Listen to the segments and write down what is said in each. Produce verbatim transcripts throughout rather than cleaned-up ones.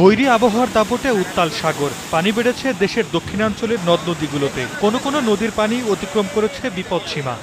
বৈরী আবহাওয়ার দাপটে উত্তাল সাগর, পানি বেড়েছে দেশের দক্ষিণাঞ্চলের নদ নদীগুলোতে। কোনো কোনো নদীর পানি অতিক্রম করেছে বিপদসীমা।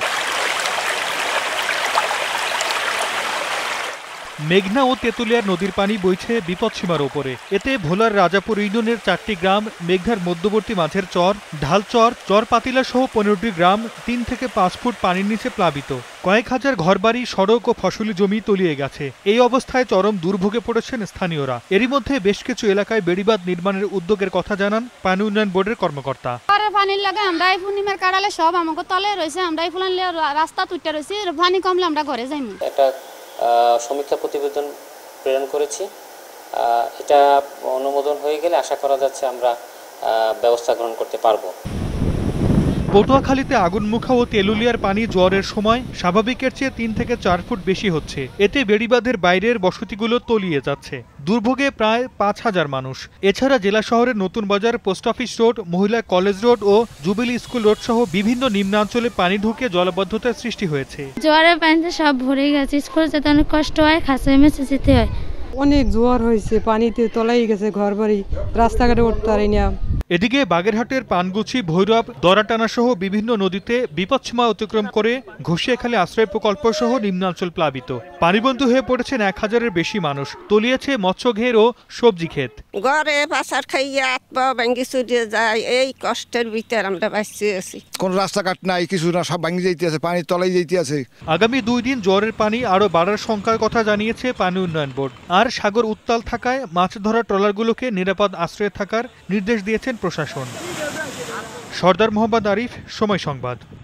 মেঘনা ও তেঁতুলিয়ার নদীর পানি বইছে বিপদসীমার ওপরে। এতে ভোলার রাজাপুর ইউনিয়নের চারটি গ্রাম, মেঘনার মধ্যবর্তী মাঝের চর, ঢালচর, চর পাতিলা সহ পনেরোটি গ্রাম তিন থেকে পাঁচ ফুট পানির নিচে প্লাবিত। কয়েক হাজার ঘরবাড়ি, সড়ক ও ফসলি জমি তলিয়ে গেছে। এই অবস্থায় চরম দুর্ভোগে পড়েছেন স্থানীয়রা। এরই মধ্যে বেশ কিছু এলাকায় বেড়িবাঁধ নির্মাণের উদ্যোগের কথা জানান পানি উন্নয়ন বোর্ডের কর্মকর্তা। পানির লাগে আমরা এই পূর্ণিমার কাড়ালে সব আমাকে তলে রয়েছে, আমরা এই ফুলান রাস্তা তুইটা রয়েছে, পানি কমলে আমরা ঘরে যাই। একটা সমীক্ষা প্রতিবেদন প্রেরণ করেছি। এটা অনুমোদন হয়ে গেলে আশা করা যাচ্ছে আমরা ব্যবস্থা গ্রহণ করতে পারবো। পটুয়াখালীতে আগুনমুখা ও তেঁতুলিয়ার পানি জোয়ারের সময় স্বাভাবিকের চেয়ে তিন থেকে চার ফুট বেশি হচ্ছে। এতে বেড়িবাঁধের বাইরের বসতিগুলো তলিয়ে যাচ্ছে। দুর্ভোগে প্রায় পাঁচ হাজার মানুষ। এছাড়া জেলা শহরের নতুন বাজার, পোস্ট অফিস রোড, মহিলা কলেজ রোড ও জুবিলি স্কুল রোড সহ বিভিন্ন নিম্নাঞ্চলে পানি ঢুকে জলাবদ্ধতার সৃষ্টি হয়েছে। জোয়ারের পানিতে সব ভরে গেছে, স্কুলে যেতে অনেক কষ্ট হয়, খাসে মেসে যেতে হয়। অনেক জোয়ার হয়েছে, পানিতে তলাই গেছে ঘরবাড়ি, রাস্তাঘাটে উঠতে পারি না। এদিকে বাগেরহাটের পানগুছি, ভৈরব, দরাটানা সহ বিভিন্ন নদীতে বিপদসীমা অতিক্রম করে ঘষিয়াখালী আশ্রয় প্রকল্প সহ নিম্নাঞ্চল প্লাবিত। পানিবন্দী হয়ে পড়েছেন এক হাজারের বেশি মানুষ। তলিয়েছে মৎস্যঘের ও সবজি ক্ষেত। ঘরে পাশার খাইয়া আত্মা ভাঙ্গি চুরিয়ে যায়, এই কষ্টের ভিতরে আমরা বাঁচতে আছি। কোন রাস্তাঘাট নাই, কিছু না, সব ভাঙ্গি যাইতে আছে, পানি তলাই যাইতে আছে। আগামী দুই দিন জ্বরের পানি আরো বাড়ার সংখ্যার কথা জানিয়েছে পানি উন্নয়ন বোর্ড। আর সাগর উত্তাল থাকায় মাছ ধরা ট্রলারগুলোকে নিরাপদ আশ্রয়ে থাকার নির্দেশ দিয়েছেন প্রশাসন। সর্দার মোহাম্মদ আরিফ, সময় সংবাদ।